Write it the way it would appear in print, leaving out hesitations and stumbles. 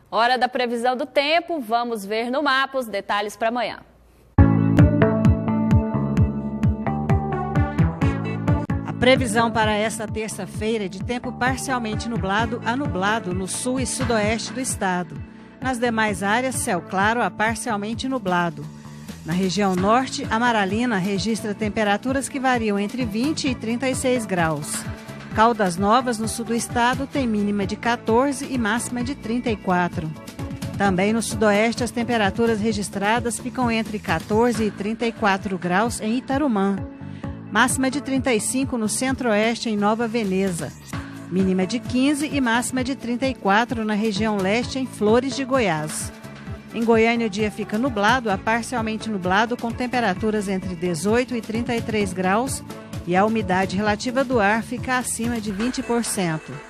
Hora da previsão do tempo, vamos ver no mapa os detalhes para amanhã. A previsão para esta terça-feira é de tempo parcialmente nublado a nublado no sul e sudoeste do estado. Nas demais áreas, céu claro a parcialmente nublado. Na região norte, Amaralina registra temperaturas que variam entre 20 e 36 graus. Caldas Novas, no sul do estado, tem mínima de 14 e máxima de 34. Também no sudoeste, as temperaturas registradas ficam entre 14 e 34 graus em Itarumã. Máxima de 35 no centro-oeste, em Nova Veneza. Mínima de 15 e máxima de 34 na região leste, em Flores de Goiás. Em Goiânia, o dia fica nublado a parcialmente nublado, com temperaturas entre 18 e 33 graus, e a umidade relativa do ar fica acima de 20%.